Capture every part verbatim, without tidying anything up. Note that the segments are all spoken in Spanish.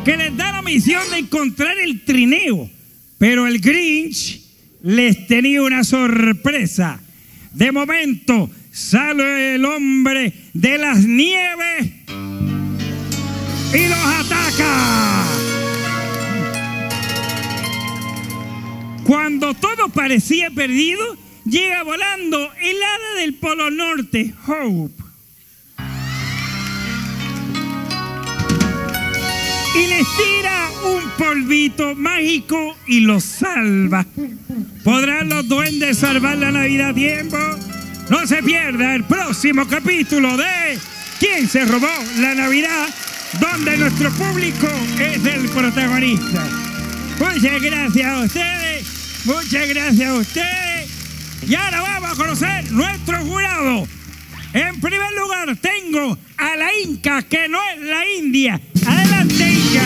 que les da la misión de encontrar el trineo. Pero el Grinch les tenía una sorpresa. De momento sale el hombre de las nieves y los ataca. Cuando todo parecía perdido, llega volando el hada del Polo Norte, Hope. Y les tira un polvito mágico y los salva. ¿Podrán los duendes salvar la Navidad a tiempo? No se pierda el próximo capítulo de ¿Quién se robó la Navidad?, donde nuestro público es el protagonista. Muchas gracias a ustedes, muchas gracias a ustedes. Y ahora vamos a conocer nuestro jurado. En primer lugar tengo a la Inca, que no es la India. Adelante, Inca.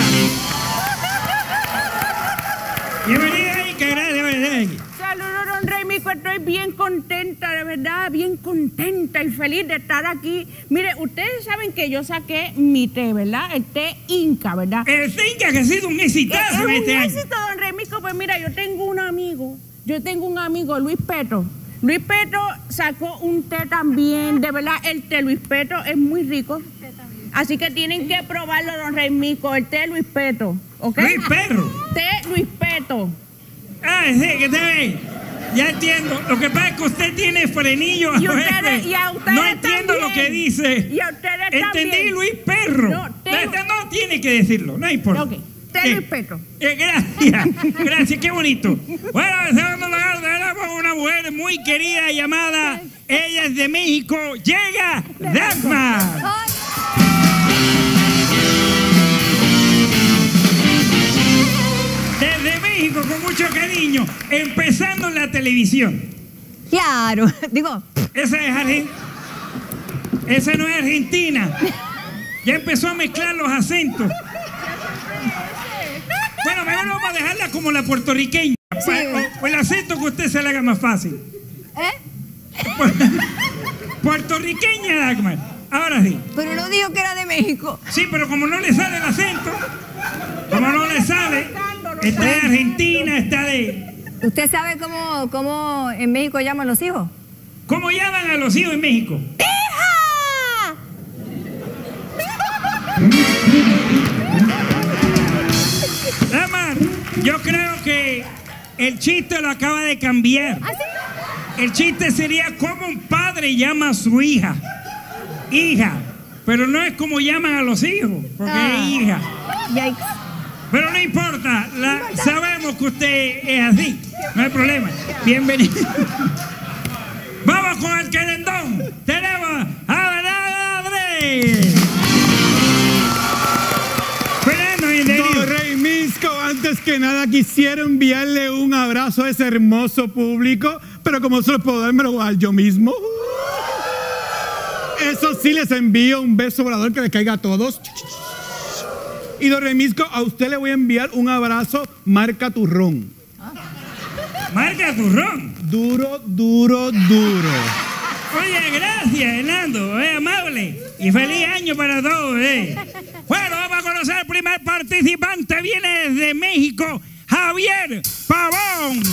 Bienvenida, Inca, gracias. Saludos, don Remico, estoy bien contenta, de verdad, bien contenta y feliz de estar aquí. Mire, ustedes saben que yo saqué mi té, ¿verdad? El té Inca, ¿verdad? El té Inca que ha sido un exitazo es este un año. éxito, don Remico. Pues mira, yo tengo un amigo, yo tengo un amigo, Luis Petro. Luis Petro sacó un té también, de verdad, el té Luis Petro es muy rico. Así que tienen que probarlo, don Remico, el té Luis Petro, ¿ok? Luis Perro. Té Luis Petro. Ah, sí, que te ve. Ya entiendo. Lo que pasa es que usted tiene frenillo. Y, ustedes, y a ustedes no entiendo también. lo que dice. Y a ustedes Entendí también. Luis Perro. No, té... no, no tiene que decirlo, no importa. Ok, té Eh, Luis Petro. eh, gracias, gracias, qué bonito. Bueno, en segundo lugar tenemos una mujer muy querida llamada, ella es de México, llega Dagmar. Desde México, con mucho cariño, empezando en la televisión. Claro, digo. Esa es Argentina. Esa no es Argentina. Ya empezó a mezclar los acentos. Bueno, mejor vamos a dejarla como la puertorriqueña. Sí. O, o el acento que usted se le haga más fácil. ¿Eh? Puertorriqueña, Dagmar. Ahora sí. Pero no dijo que era de México. Sí, pero como no le sale el acento, como no le sale, está de Argentina, está de... ¿Usted sabe cómo, cómo en México llaman los hijos? ¿Cómo llaman a los hijos en México? ¡Hija! Dagmar, yo creo que el chiste lo acaba de cambiar. ¿Ah, sí? El chiste sería cómo un padre llama a su hija. Hija. Pero no es como llaman a los hijos, porque Ah. es hija. Yikes. Pero no importa, la, sabemos que usted es así. No hay problema. Bienvenido. Vamos con el querendón. Tenemos a Bernardo Andrés. Fernando, bienvenido. Don Rey Misco, antes que nada quisiera enviarle un abrazo a ese hermoso público, pero como solo puedo darme lo voy a dar yo mismo. Eso sí, les envío un beso volador que les caiga a todos. Y don Remisco, a usted le voy a enviar un abrazo marca turrón. Marca turrón. Duro, duro, duro. Oye, gracias, Hernando. Es amable. Y feliz año para todos. Eh. Bueno, vamos a conocer al primer participante. Viene desde México, Javier Pavón.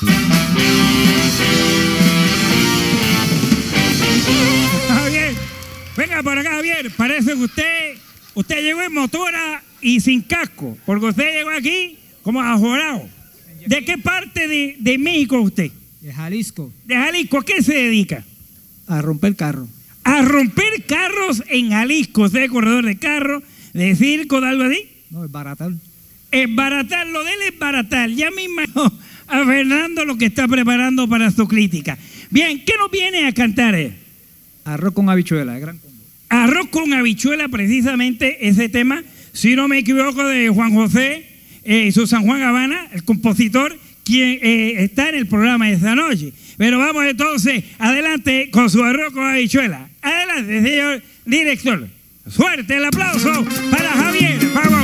Javier, venga por acá, Javier. Parece que usted, usted llegó en motora y sin casco, porque usted llegó aquí como ajorado. ¿De qué parte de, de México es usted? De Jalisco. De Jalisco. ¿A qué se dedica? A romper carro. A romper carros en Jalisco. Usted es corredor de carros, de circo, de algo así. No, es baratar. Es baratar, lo de él es baratar. Ya me imagino a Fernando lo que está preparando para su crítica. Bien, ¿qué nos viene a cantar él? Arroz con habichuela, gran combo. Arroz con habichuela, precisamente ese tema, si no me equivoco, de Juan José y eh, su San Juan Habana, el compositor, quien eh, está en el programa de esta noche. Pero vamos entonces, adelante con su arroz con habichuela. Adelante, señor director. Suerte, el aplauso para Javier Pavón.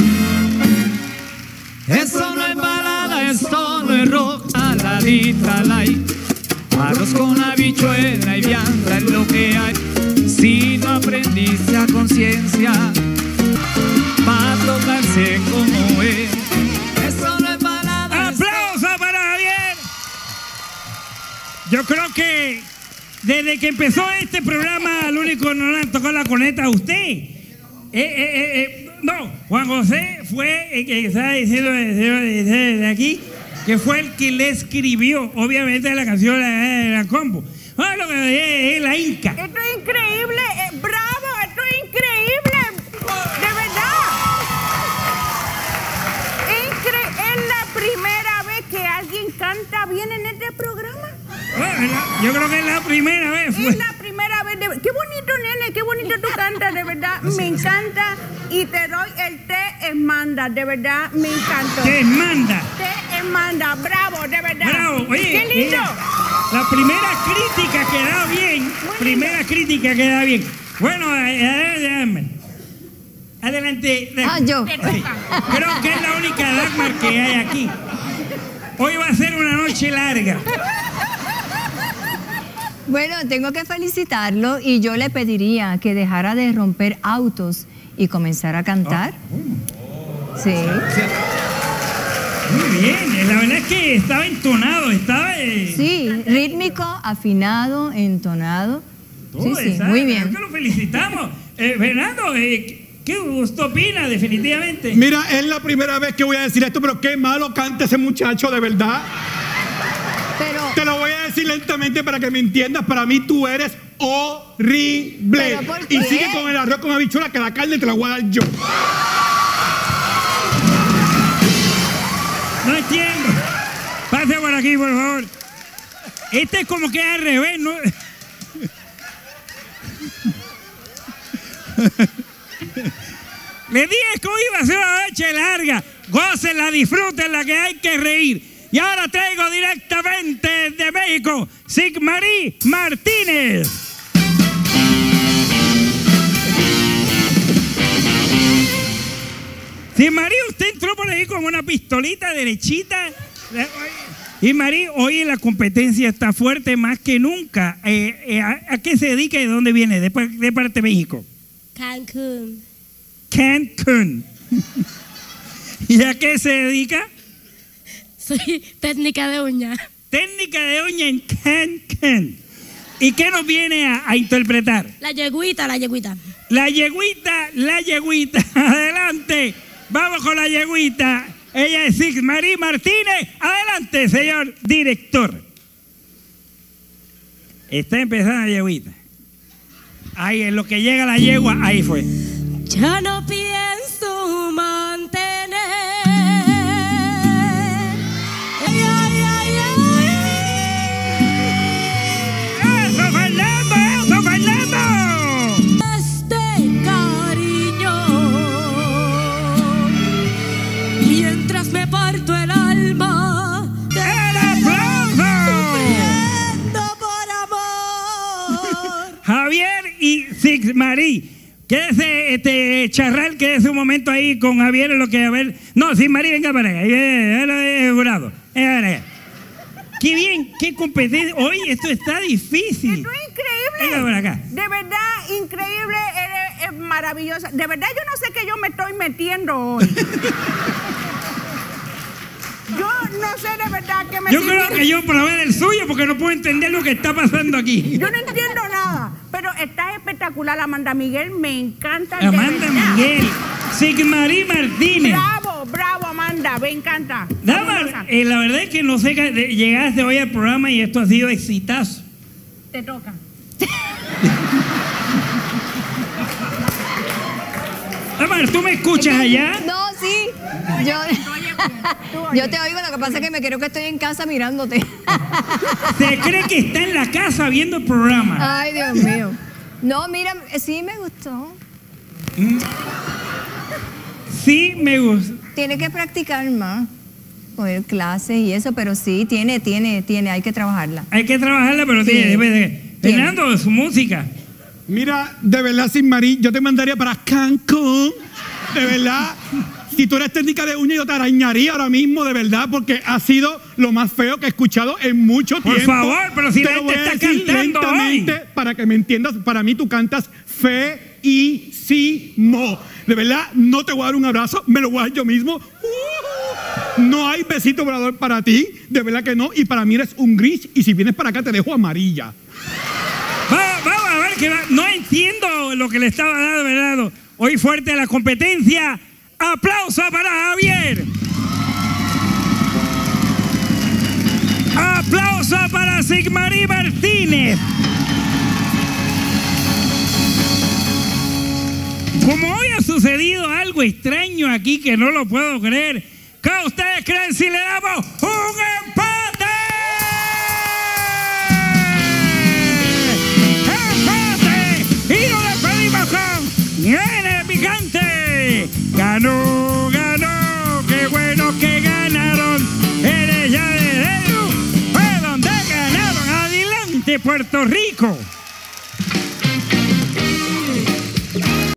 Eso no es balada, esto no es rock, saladita light. Arroz con habichuela y vianda es lo que hay. Si no aprendiste a conciencia, pa' tocarse yo creo que desde que empezó este programa, al único que no le han tocado la corneta a usted. Eh, eh, eh, eh, no, Juan José fue el que estaba diciendo de aquí, que fue el que le escribió, obviamente, la canción de la combo. Ah, lo que es la Inca. Esto es increíble, eh, bravo, esto es increíble, de verdad. Incre es la primera vez que alguien canta bien en este programa. Yo creo que es la primera vez. Es la primera vez. De... Qué bonito, nene, qué bonito tú cantas, de verdad. Me encanta. Y te doy el té Esmanda, de verdad, me encantó. Té Esmanda. Té Esmanda, bravo, de verdad. Bravo, oye. Qué lindo. Eh, la primera crítica queda bien. Muy primera lindo. crítica queda bien. Bueno, adelante. Adelante. Ah, yo. Sí. Creo que es la única Dagmar que hay aquí. Hoy va a ser una noche larga. Bueno, tengo que felicitarlo y yo le pediría que dejara de romper autos y comenzara a cantar. Oh. Sí. Muy bien, la verdad es que estaba entonado, estaba... Eh, Sí, rítmico, afinado, entonado. Sí, sí, muy bien. Creo que lo felicitamos. Eh, Fernando, eh, ¿qué gusto opina definitivamente? Mira, es la primera vez que voy a decir esto, pero qué malo canta ese muchacho, de verdad. Pero, Te lo voy a decir lentamente para que me entiendas. Para mí tú eres horrible. ¿Pero por Y qué? sigue con el arroz con habichuela, que la carne te la voy a dar yo. No entiendo. Pase por aquí, por favor. Este es como que al revés, ¿no? Le dije que hoy iba a ser una noche larga. Gócenla, disfrútenla, que hay que reír. Y ahora traigo directamente de México, Sigmarí Martínez. Sigmarí, usted entró por ahí con una pistolita derechita. Y Marí, hoy la competencia está fuerte más que nunca. Eh, eh, ¿a, ¿A qué se dedica y de dónde viene? ¿De, de parte de México? Cancún. Cancún. ¿Y a qué se dedica? Soy técnica de uña. Técnica de uña en Cancún. ¿Y qué nos viene a, a interpretar? La yeguita, la yeguita. La yeguita, la yeguita. Adelante. Vamos con la yeguita. Ella es Sigmarí Martínez. Adelante, señor director. Está empezando la yeguita. Ahí, en lo que llega la yegua, ahí fue. Ya no pienso mantener. Ay, ay, ay, ay. ¡Eso, Fernando! ¡Eso, Fernando! Este cariño, mientras me parto el alma, ¡El aplauso! sufriendo por amor. Javier y Sigmarí. Quédese, este, Charral, quédese un momento ahí con Javier en lo que a ver. No, Sigmarí, venga para acá. Ahí, jurado. Venga para acá. Qué bien, qué competencia. Hoy esto está difícil. Esto es increíble. Venga para acá. De verdad, increíble, eres, es maravillosa. De verdad, yo no sé qué yo me estoy metiendo hoy. Yo no sé de verdad qué me Yo estoy creo que yo probé el suyo porque no puedo entender lo que está pasando aquí. Yo no entiendo nada, pero estás espectacular, Amanda Miguel, me encanta. Amanda de verdad. Miguel, Sigmarí Martínez. Bravo, bravo, Amanda, me encanta. Dama, eh, la verdad es que no sé, que llegaste hoy al programa y esto ha sido exitazo. Te toca. Dama, ¿tú me escuchas allá? no, sí. Yo, yo te oigo, lo que pasa es que me creo que estoy en casa mirándote. ¿Se cree que está en la casa viendo el programa? Ay, Dios mío. No, mira, sí me gustó. Sí, me gusta. Tiene que practicar más, coger clases y eso, pero sí, tiene, tiene, tiene, hay que trabajarla. Hay que trabajarla, pero Sí. tiene. debe de- Fernando, su música. Mira, de verdad, Sigmarí, yo te mandaría para Cancún. De verdad. Si tú eres técnica de uña, yo te arañaría ahora mismo, de verdad, porque ha sido lo más feo que he escuchado en mucho Por tiempo. favor, pero si Te la lo gente voy a está decir cantando lentamente hoy. para que me entiendas. Para mí tú cantas feísimo. De verdad, no te voy a dar un abrazo, me lo voy a dar yo mismo. Uh. No hay besito volador para ti, de verdad que no. Y para mí eres un gris y si vienes para acá te dejo amarilla. Va, vamos a ver que va. No entiendo lo que le estaba dando, ¿verdad? Hoy fuerte la competencia. ¡Aplauso para Javier! ¡Aplauso para Sigmarí Martínez! Como hoy ha sucedido algo extraño aquí que no lo puedo creer, ¿qué ustedes creen si le damos un empate? ¡Empate! Y nos despedimos con Nene Picante. Ganó, ganó, qué bueno que ganaron. Eres ya de dedo, fue donde ganaron. Adelante, Puerto Rico.